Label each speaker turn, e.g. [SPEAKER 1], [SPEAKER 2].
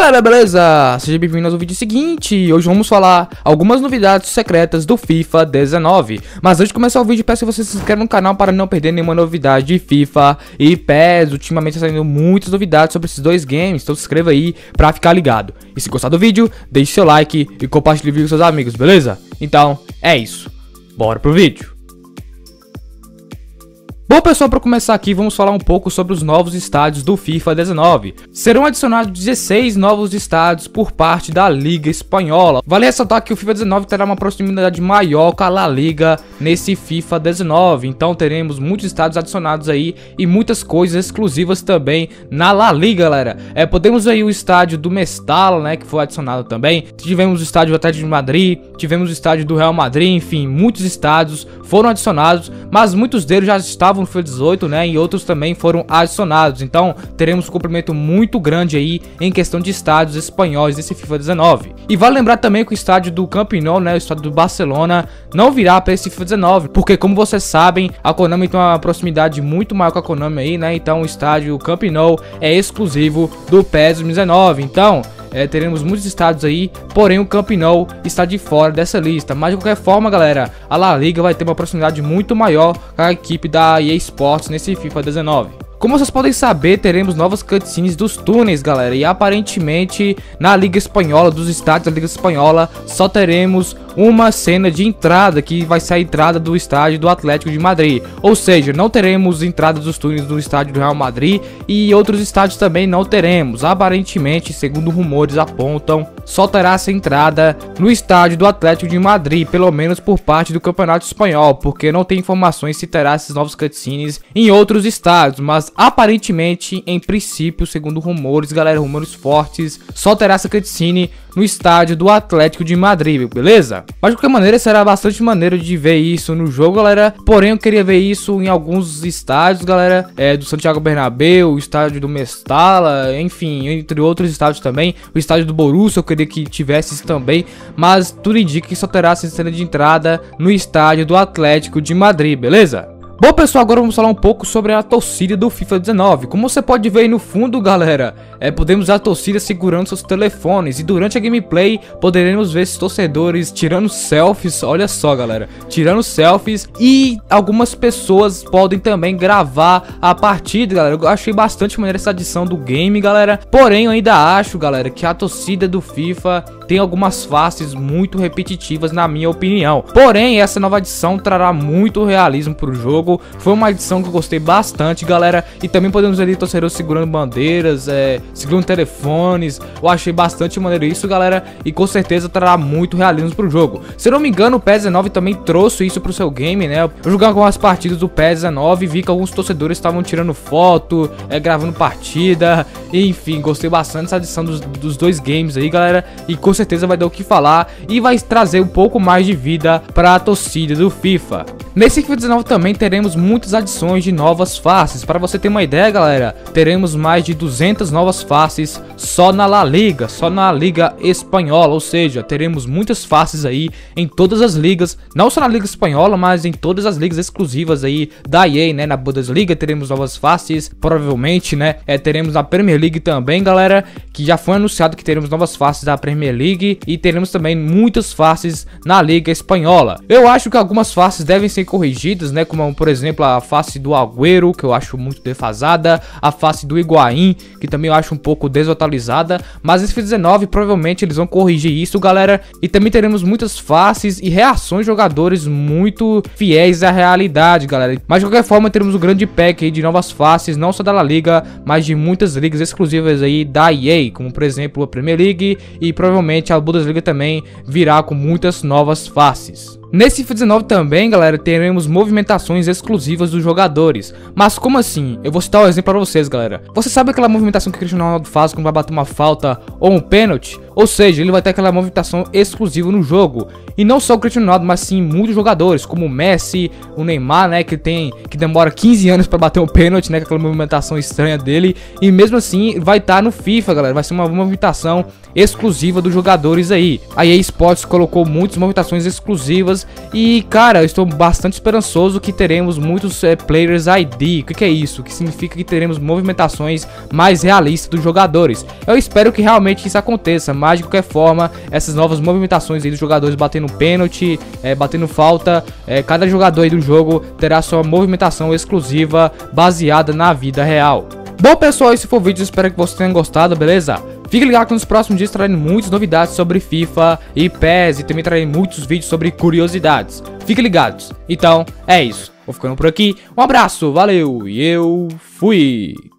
[SPEAKER 1] Galera, beleza? Seja bem-vindo ao vídeo seguinte. Hoje vamos falar algumas novidades secretas do FIFA 19. Mas antes de começar o vídeo, peço que você se inscreva no canal para não perder nenhuma novidade de FIFA e PES. Ultimamente está saindo muitas novidades sobre esses dois games, então se inscreva aí pra ficar ligado. E se gostar do vídeo, deixe seu like e compartilhe o vídeo com seus amigos, beleza? Então, é isso. Bora pro vídeo. Bom, pessoal, para começar aqui, vamos falar um pouco sobre os novos estádios do FIFA 19. Serão adicionados 16 novos estádios por parte da Liga Espanhola. Vale ressaltar que o FIFA 19 terá uma proximidade maior com a La Liga nesse FIFA 19. Então teremos muitos estádios adicionados aí e muitas coisas exclusivas também na La Liga, galera. Podemos aí o estádio do Mestalla, né, que foi adicionado também. Tivemos o estádio do Atlético de Madrid, tivemos o estádio do Real Madrid, enfim, muitos estádios foram adicionados, mas muitos deles já estavam no FIFA 18, né, e outros também foram adicionados. Então teremos um complemento muito grande aí em questão de estádios espanhóis nesse FIFA 19. E vale lembrar também que o estádio do Camp Nou, né, o estádio do Barcelona, não virá para esse FIFA 19, porque como vocês sabem, a Konami tem uma proximidade muito maior com a Konami aí, né, então o estádio Camp Nou é exclusivo do PES 2019. Então teremos muitos estádios aí, porém o Camp Nou está de fora dessa lista. Mas de qualquer forma, galera, a La Liga vai ter uma proximidade muito maior com a equipe da EA Sports nesse FIFA 19. Como vocês podem saber, teremos novas cutscenes dos túneis, galera, e aparentemente na Liga Espanhola, dos estádios da Liga Espanhola, só teremos uma cena de entrada, que vai ser a entrada do estádio do Atlético de Madrid. Ou seja, não teremos entradas dos túneis do estádio do Real Madrid e outros estádios também não teremos. Aparentemente, segundo rumores apontam, só terá essa entrada no estádio do Atlético de Madrid, pelo menos por parte do Campeonato Espanhol, porque não tem informações se terá esses novos cutscenes em outros estádios, mas aparentemente, em princípio, segundo rumores, galera, rumores fortes, só terá essa cutscene no estádio do Atlético de Madrid, beleza? Mas de qualquer maneira, será bastante maneiro de ver isso no jogo, galera. Porém, eu queria ver isso em alguns estádios, galera, do Santiago Bernabéu, o estádio do Mestalla, enfim, entre outros estádios também. O estádio do Borussia, eu queria que tivesse isso também, mas tudo indica que só terá essa cena de entrada no estádio do Atlético de Madrid, beleza? Bom, pessoal, agora vamos falar um pouco sobre a torcida do FIFA 19. Como você pode ver aí no fundo, galera, podemos ver a torcida segurando seus telefones. E durante a gameplay, poderemos ver esses torcedores tirando selfies. Olha só, galera, tirando selfies. E algumas pessoas podem também gravar a partida, galera. Eu achei bastante maneira essa adição do game, galera. Porém, eu ainda acho, galera, que a torcida do FIFA tem algumas faces muito repetitivas, na minha opinião. Porém, essa nova adição trará muito realismo para o jogo. Foi uma edição que eu gostei bastante, galera. E também podemos ver ali torcedores segurando bandeiras, segurando telefones. Eu achei bastante maneiro isso, galera, e com certeza trará muito realismo pro jogo. Se eu não me engano, o PES 19 também trouxe isso pro seu game, né? Eu jogando algumas partidas do PES 19 e vi que alguns torcedores estavam tirando foto, gravando partida. Enfim, gostei bastante dessa adição dos dois games aí, galera, e com certeza vai dar o que falar e vai trazer um pouco mais de vida pra torcida do FIFA. Nesse FIFA 19 também teremos muitas adições de novas faces. Para você ter uma ideia, galera, teremos mais de 200 novas faces só na La Liga, só na Liga Espanhola. Ou seja, teremos muitas faces aí em todas as ligas, não só na Liga Espanhola, mas em todas as ligas exclusivas aí da EA, né? Na Bundesliga teremos novas faces, provavelmente, né? Teremos na Premier League também, galera, que já foi anunciado que teremos novas faces da Premier League e teremos também muitas faces na Liga Espanhola. Eu acho que algumas faces devem ser corrigidas, né? Como por exemplo a face do Agüero, que eu acho muito defasada, a face do Higuaín, que também eu acho um pouco desatualizada, mas esse FIFA 19 provavelmente eles vão corrigir isso, galera, e também teremos muitas faces e reações de jogadores muito fiéis à realidade, galera. Mas de qualquer forma teremos um grande pack aí de novas faces, não só da La Liga, mas de muitas ligas exclusivas aí da EA, como por exemplo a Premier League, e provavelmente a Bundesliga também virá com muitas novas faces. Nesse FIFA 19 também, galera, teremos movimentações exclusivas dos jogadores. Mas como assim? Eu vou citar um exemplo para vocês, galera. Você sabe aquela movimentação que o Cristiano Ronaldo faz quando vai bater uma falta ou um pênalti? Ou seja, ele vai ter aquela movimentação exclusiva no jogo. E não só o Cristiano Ronaldo, mas sim muitos jogadores, como o Messi, o Neymar, né, que demora 15 anos para bater um pênalti, né, com aquela movimentação estranha dele. E mesmo assim vai estar no FIFA, galera. Vai ser uma movimentação exclusiva dos jogadores aí. A EA Sports colocou muitas movimentações exclusivas exclusivas. E cara, eu estou bastante esperançoso que teremos muitos Players ID. O que é isso? Que significa que teremos movimentações mais realistas dos jogadores. Eu espero que realmente isso aconteça, mas de qualquer forma, essas novas movimentações aí dos jogadores batendo pênalti, batendo falta, cada jogador aí do jogo terá sua movimentação exclusiva baseada na vida real. Bom pessoal, esse foi o vídeo, espero que vocês tenham gostado, beleza? Fique ligado que nos próximos dias trarei muitas novidades sobre FIFA e PES e também trarei muitos vídeos sobre curiosidades. Fiquem ligados. Então, é isso. Vou ficando por aqui. Um abraço, valeu e eu fui!